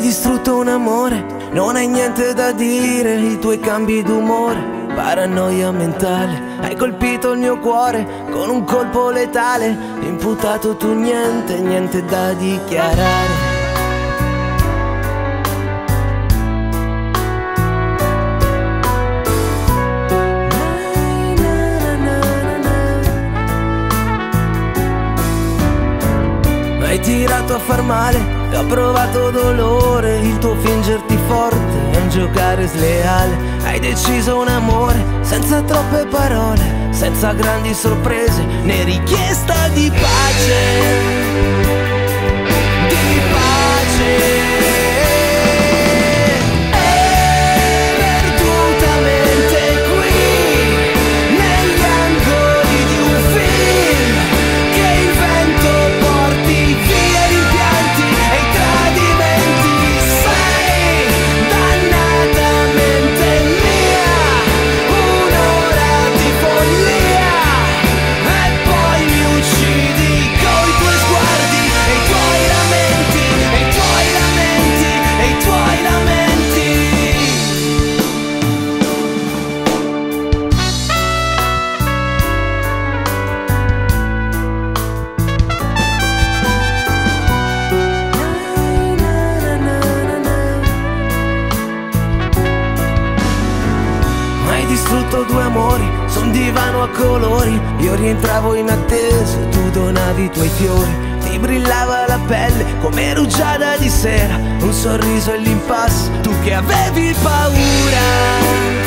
distrutto un amore, non hai niente da dire, i tuoi cambi d'umore, paranoia mentale. Hai colpito il mio cuore con un colpo letale, imputato tu niente, niente da dichiarare. Hai tirato a far male, e ho provato dolore, il tuo fingerti forte è un giocare sleale. Hai deciso un amore senza troppe parole, senza grandi sorprese né richiesta di pace. Di pace. Distrutto due amori, son divano a colori. Io rientravo in attesa, tu donavi i tuoi fiori. Ti brillava la pelle come rugiada di sera, un sorriso e l'impasse, tu che avevi paura.